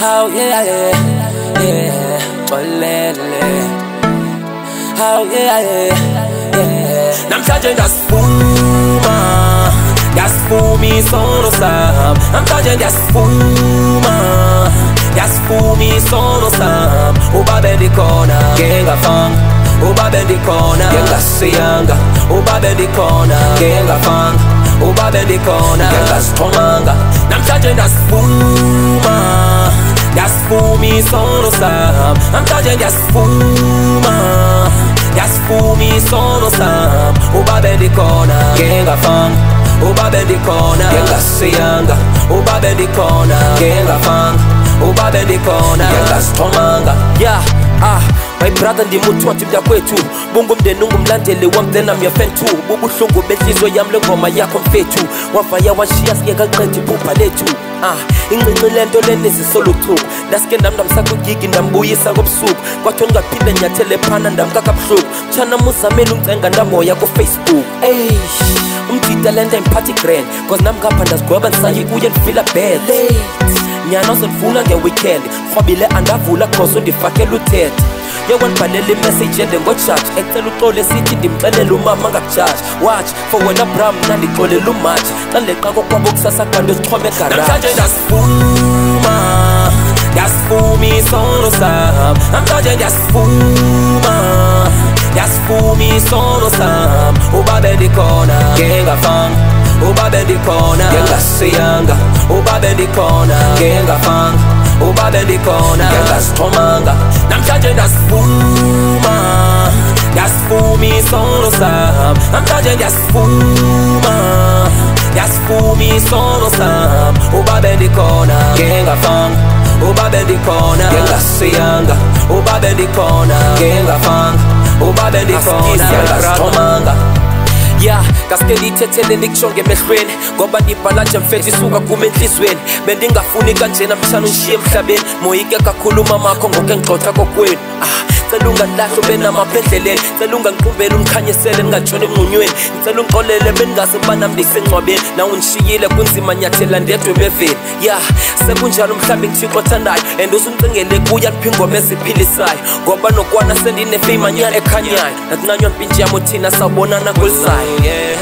How yeah yeah yeah, olele. How yeah yeah yeah. Namhlanje ndasifuma, ndasifuma isono sam. Namhlanje ndasifuma, ndasifuma isono sam. Ubabe ndikhona, ngengafanga. Ubabe ndikhona, ngengasiyanga. Ubabe ndikhona, ngengafanga. Ubabe ndikhona, ngengasithomanga. Namhlanje ndasifuma, ndasifuma isono sam. Namhlanje ndasifuma, ndasifuma isono sam. Ubabe ndikhona, ngengafanga. Ubabe ndikhona, ngengasiyanga. Ubabe ndikhona, ngengafanga. Ubabe ndikhona, ngengasithomanga. Yeah, my brother ndimuntu wathi mntakwethu, bungumndeni ungumlandeli wami then I'm your fan too. Bubuhlungu benhliziyo yami lengoma yakho mfethu, wavaya washiya singekaqedi iphupha lethu. Incinci lento lenizisolo uthuku, ndaske ndamsakugigi ndambuyisa ngobusuku, kwathiwa ngaphinde nyathele phana ndamkaka buhlungu. Mtshana muzamela uncenga ndamoya ku-Facebook. Umthita lento imphathi grand, cause nami ngapha ndazigweba ndisayi kuye ndifila bad. Nyana uzondifuna nge-weekend, rhwabile andavula cause undifakela uthethe. Yewandibhalela imessage yende ngojaji, ecela uxole esithi ndimxelela umama angakujaji. Watch, for wena bra mna ndixolela umatshi, xa ndileqa kokwabo kusasa kanti uzixhome egaraji. Namhlanje ndasifuma, ndasifuma isono sam. Namhlanje ndasifuma, ndasifuma isono sam. Ubabe ndikhona, ngengafanga. Ubabe ndikhona, ngengasiyanga. Ubabe ndikhona, ngengafanga. Ubabe ndikhona, ngengasithomanga. Namhlanje ndasifuma, ndasifuma isono sam. Namhlanje ndasifuma, ndasifuma isono sam. Ubabe ndikhona, ngengafanga. Ubabe ndikhona, ngengasiyanga. Ubabe ndikhona, ngengafanga. Ubabe ndikhona, ngengasithomanga. Yeah, kaske ndiyithethele ndikusho ngemehlweni, ngoba ndibhala nje mfethu isuka kum enhlizweni. Bendingafuni kanjena mtshana unshiye emhlabeni, moyike kakhulu mamakho ngoke ngigxotha kokwenu. Cela unganilahli ube namapha endleleni, cela ungangiqumbeli undikhanyisele ndingatshoni emngqunyweni. Ngicela ungixolele bengazi ukuba nami ndisengcwabeni, nawe undishiyile kunzima nyathela ndedwe emeveni. Yeah, sekunjalo mhlawumbi ngithixo othandayo, and usuncingele kuye aliphi ingoma eziphilisayo, ngoba nokwana sendinefame anyana ekhanyayo. Nakunqanywa mpintshi yam uthina sawubonana kolisayo.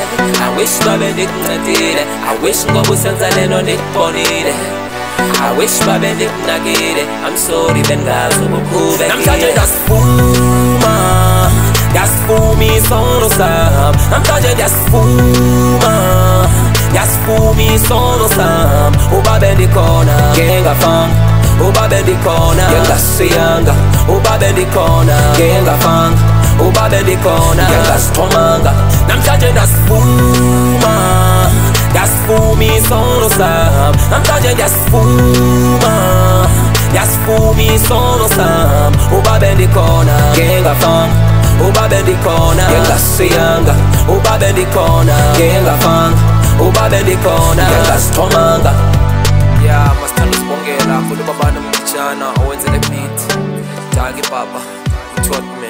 I wish babe ndikuncedile, I wish ngoba usenza lento ndikubonile. I wish babe ndikunakile, I'm sorry bengazi ukuqhubekile. Namhlanje ndasifuma, ndasifuma isono sam. Namhlanje ndasifuma, ndasifuma isono sam. Ubabe ndikhona, ngengafanga. Ubabe ndikhona, ngengasiyanga. Ubabe ndikhona, ngengafanga. Ubabe ndikhona, ngengasithomanga. Namhlanje ndasifuma, ndasifuma isono sam. Namhlanje ndasifuma, ndasifuma isono sam. Ubabe ndikhona, ngengafanga. Ubabe ndikhona, ngengasiyanga. Ubabe ndikhona, ngengafanga. Ubabe ndikhona, ngengasithomanga. Yeah, masithanda usibongela futhi babana mtshana owenzele beat. Danke baba, ToD-Man.